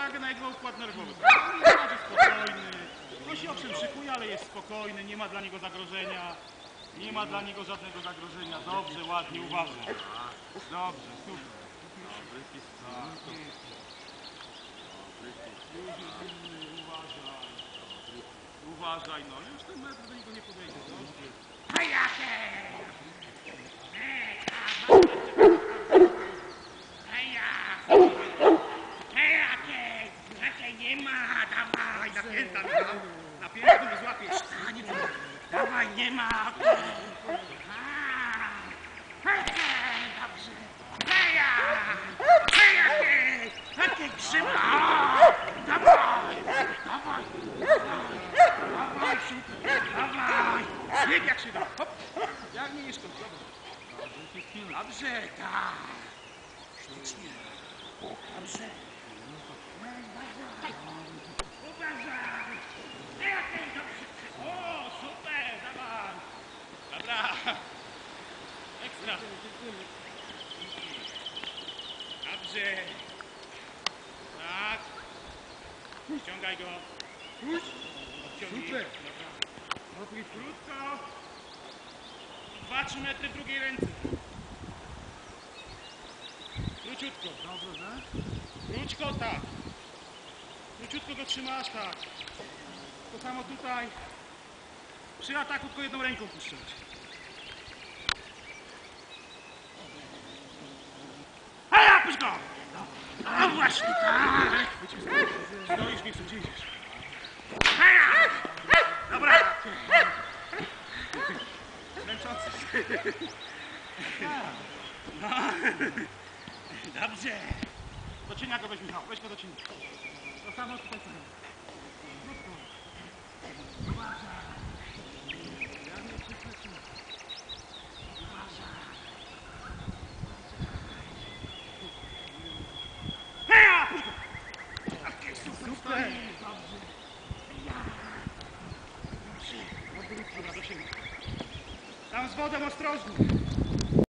uwagę na jego układ nerwowy. Jest spokojny. No się owszem szykuje, ale jest spokojny, nie ma dla niego zagrożenia. Nie ma dla niego żadnego zagrożenia. Dobrze, ładnie, uważaj. Dobrze, super. Uważaj, no już ten metr do niego nie podejdzie. Nie ma, dawaj, napięta, nie złapiesz. Dawaj, nie ma. Dobrze. Jakie grzyba. Dawaj, dawaj. Dawaj, dawaj. Bieg jak się da. Hop. Jak nie szkodzi, dobrze, tak. Sztucznie. Dobrze. Uważaj. O, super, dawaj. Dobra. Ekstra. Dobrze. Tak. Ściągaj go. Puść. Odciągnij. Super. Dobra. Krótko. 2-3 metry w drugiej ręce. Króciutko. Dobrze, Krótko, tak. Króciutko go trzymasz, tak. To samo tutaj. Przy ataku tylko jedną ręką puszczać. Hej, puść go! No właśnie, tak. Stoisz, nie chcę, gdzie idziesz? Hej! Dobra. Męczący. No. Dobrze. Do cienia go weź, Michał. Weź go do cienia. To samo tutaj sobie. Krótko. Uważaj. Ja nie krzyczę. Uważaj. Hej, puść go! Okej, super. Dobrze. Dobra, do siebie. Tam z wodą ostrożnie.